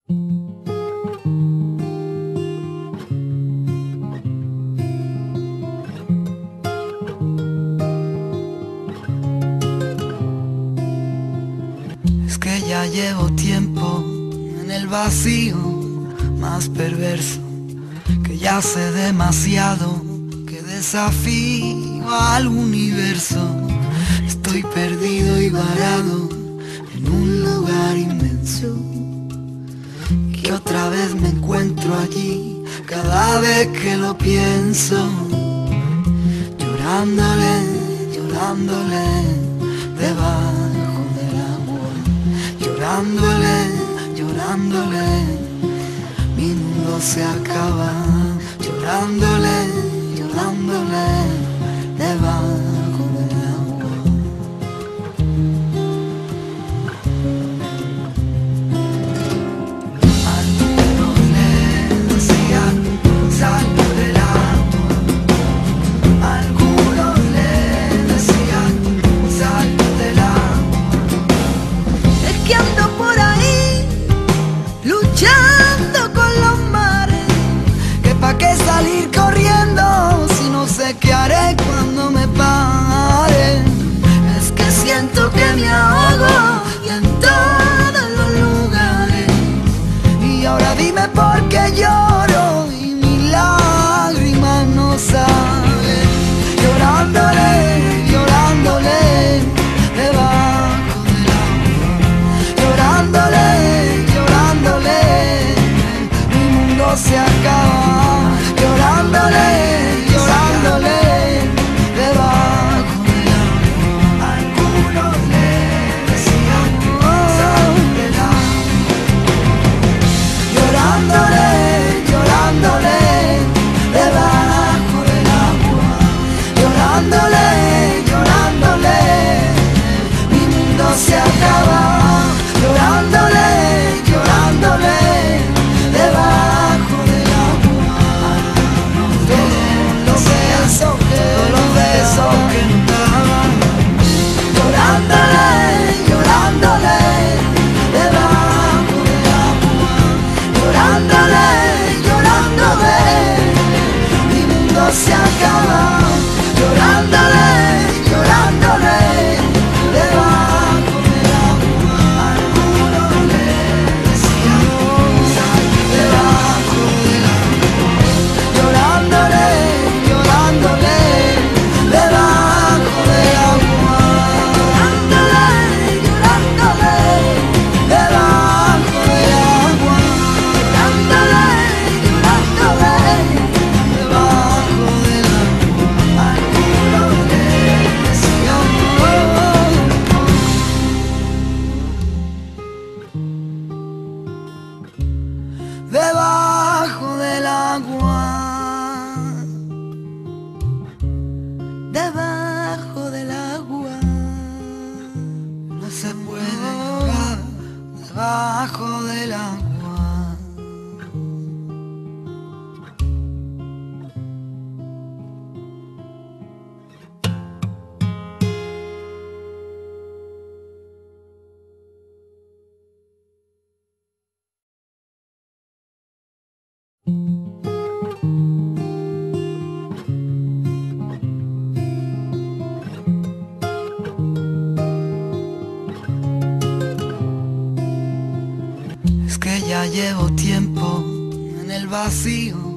Es que ya llevo tiempo en el vacío más perverso, que ya sé demasiado, que desafío al universo. Estoy perdido y varado en un lugar inmenso, que otra vez me encuentro allí cada vez que lo pienso, llorándole, llorándole debajo del agua, llorándole, llorándole, mi mundo se acaba, llorándole, llorándole debajo del agua. Algunos le decían sal del agua, algunos le decían sal del agua. Es que ando por ahí luchando con los mares, que pa' qué salir corriendo si no sé qué haré cuando me paren. Es que siento que me ahogo y en todos los lugares, y ahora dime por qué lloro y mis lágrimas no salen, llorándole, llorándole debajo del agua, llorándole, llorándole, mi mundo se acaba, llorándole, llorándole debajo del agua. Algunos le decían sal del agua, llorándole, llorándole debajo del agua, llorándole, llorándole, mi mundo se acaba, llorándole, llorándole debajo del agua. Todos los besos que nos daban, llorándole, llorándole debajo del agua, llorándole, llorándole, mi mundo se acaba, llorándole, llorándole debajo del agua. Algunos le decían sal debajo del agua, llorándole, llorándole debajo del agua, llorándole, llorándole debajo del agua, llorándole, llorándole debajo del agua. Algunos le decían debajo del agua, debajo del agua, no se puede llorar debajo del agua. Es que ya llevo tiempo en el vacío